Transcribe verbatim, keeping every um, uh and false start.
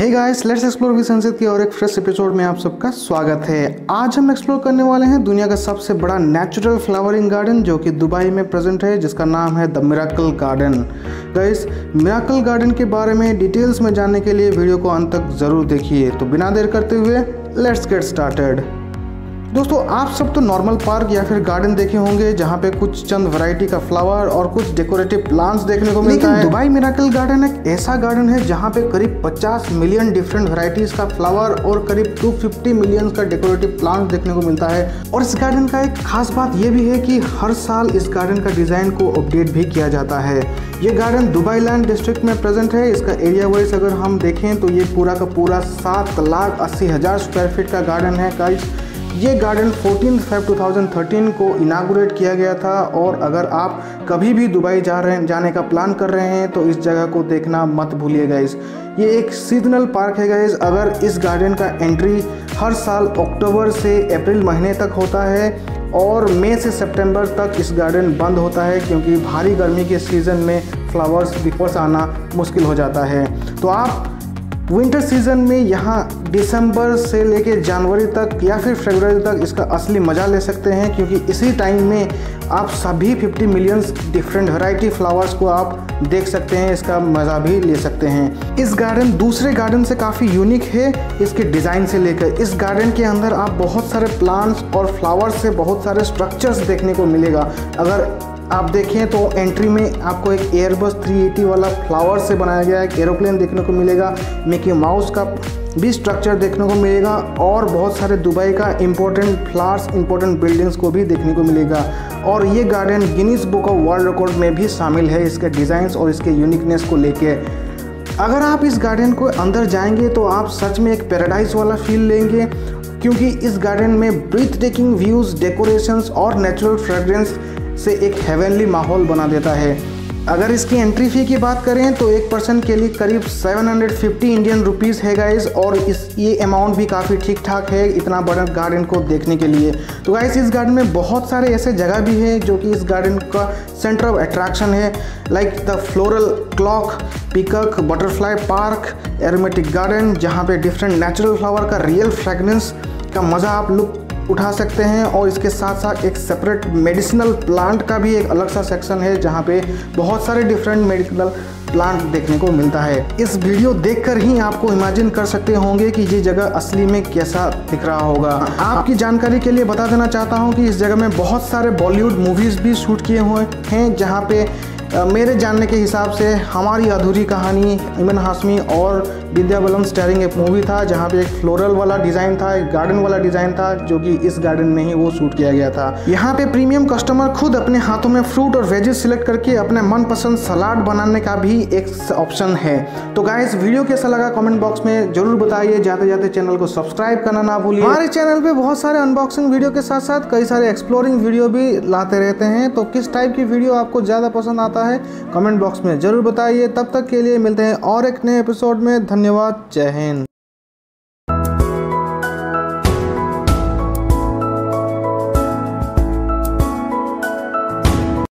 Hey guys, let's explore with संसित की और एक फ्रेश एपिसोड में आप सबका स्वागत है। आज हम एक्सप्लोर करने वाले हैं दुनिया का सबसे बड़ा नेचुरल फ्लावरिंग गार्डन जो कि दुबई में प्रेजेंट है, जिसका नाम है the miracle garden. Guys, miracle garden के बारे में डिटेल्स में जानने के लिए वीडियो को अंत तक ज़रूर देखिए। तो बिना देर करते हुए लेट्स गेट स्टार्टेड। दोस्तों, आप सब तो नॉर्मल पार्क या फिर गार्डन देखे होंगे जहाँ पे कुछ चंद वैरायटी का फ्लावर और कुछ डेकोरेटिव प्लांट्स देखने को मिलता है। दुबई मिरेकल गार्डन एक ऐसा गार्डन है जहाँ पे करीब पचास मिलियन डिफरेंट वैरायटीज का फ्लावर और करीब दो सौ पचास मिलियन का डेकोरेटिव प्लांट देखने को मिलता है। और इस गार्डन का एक खास बात यह भी है कि हर साल इस गार्डन का डिजाइन को अपडेट भी किया जाता है। ये गार्डन दुबई लैंड डिस्ट्रिक्ट में प्रेजेंट है। इसका एरिया वाइज अगर हम देखें तो ये पूरा का पूरा सात लाख अस्सी हजार स्क्वायर फीट का गार्डन है। गाइस, ये गार्डन चौदह फरवरी दो हज़ार तेरह को इनागुरेट किया गया था। और अगर आप कभी भी दुबई जा रहे हैं जाने का प्लान कर रहे हैं तो इस जगह को देखना मत भूलिएगा। इस ये एक सीजनल पार्क है गाइस। अगर इस गार्डन का एंट्री हर साल अक्टूबर से अप्रैल महीने तक होता है और मई से सितंबर तक इस गार्डन बंद होता है, क्योंकि भारी गर्मी के सीज़न में फ्लावर्स बिकॉर्स आना मुश्किल हो जाता है। तो आप विंटर सीजन में यहाँ दिसंबर से लेके जनवरी तक या फिर फरवरी तक इसका असली मज़ा ले सकते हैं, क्योंकि इसी टाइम में आप सभी पचास मिलियन डिफरेंट वैरायटी फ्लावर्स को आप देख सकते हैं, इसका मज़ा भी ले सकते हैं। इस गार्डन दूसरे गार्डन से काफ़ी यूनिक है इसके डिज़ाइन से लेकर। इस गार्डन के अंदर आप बहुत सारे प्लांट्स और फ्लावर्स से बहुत सारे स्ट्रक्चर्स देखने को मिलेगा। अगर आप देखें तो एंट्री में आपको एक एयरबस तीन सौ अस्सी वाला फ्लावर से बनाया गया एक एरोप्लेन देखने को मिलेगा। मिकी माउस का भी स्ट्रक्चर देखने को मिलेगा और बहुत सारे दुबई का इम्पोर्टेंट फ्लावर्स इम्पोर्टेंट बिल्डिंग्स को भी देखने को मिलेगा। और ये garden Guinness book of world record में भी शामिल है इसके डिज़ाइंस और इसके यूनिकनेस को लेके। अगर आप इस गार्डन को अंदर जाएंगे तो आप सच में एक पैराडाइज वाला फील लेंगे, क्योंकि इस गार्डन में ब्रीथ टेकिंग व्यूज़, डेकोरेशंस और नेचुरल फ्रेग्रेंस से एक हेवनली माहौल बना देता है। अगर इसकी एंट्री फ़ी की बात करें तो एक पर्सन के लिए करीब सात सौ पचास इंडियन रुपीस है गाइस। और इस ये अमाउंट भी काफ़ी ठीक ठाक है इतना बड़ा गार्डन को देखने के लिए। तो गाइस, इस गार्डन में बहुत सारे ऐसे जगह भी है जो कि इस गार्डन का सेंटर ऑफ अट्रैक्शन है, like the floral clock, peacock butterfly park, aromatic garden, जहाँ पे डिफरेंट नेचुरल फ्लावर का रियल फ्रेगनेंस का मज़ा आप लुक उठा सकते हैं। और इसके साथ साथ एक सेपरेट मेडिसिनल प्लांट का भी एक अलग सा सेक्शन है जहाँ पे बहुत सारे डिफरेंट मेडिकल प्लांट देखने को मिलता है। इस वीडियो देखकर ही आपको इमेजिन कर सकते होंगे कि ये जगह असली में कैसा दिख रहा होगा। आपकी जानकारी के लिए बता देना चाहता हूँ कि इस जगह में बहुत सारे बॉलीवुड मूवीज़ भी शूट किए हुए हैं, जहाँ पे मेरे जानने के हिसाब से हमारी अधूरी कहानी, इमन हाशमी और विद्या बालन स्टारिंग एक मूवी था जहाँ पे एक फ्लोरल वाला डिज़ाइन था, एक गार्डन वाला डिज़ाइन था, जो कि इस गार्डन में ही वो शूट किया गया था। यहाँ पे प्रीमियम कस्टमर खुद अपने हाथों में फ्रूट और वेजेस सिलेक्ट करके अपने मनपसंद सलाद बनाने का भी एक ऑप्शन है। तो गाइस, वीडियो कैसा लगा कमेंट बॉक्स में जरूर बताइए। जाते जाते चैनल को सब्सक्राइब करना ना भूलिए। हमारे चैनल पे बहुत सारे अनबॉक्सिंग वीडियो के साथ साथ कई सारे एक्सप्लोरिंग वीडियो भी लाते रहते हैं। तो किस टाइप की वीडियो आपको ज़्यादा पसंद आता है कमेंट बॉक्स में जरूर बताइए। तब तक के लिए मिलते हैं और एक नए एपिसोड में। धन्यवाद। जय हिंद।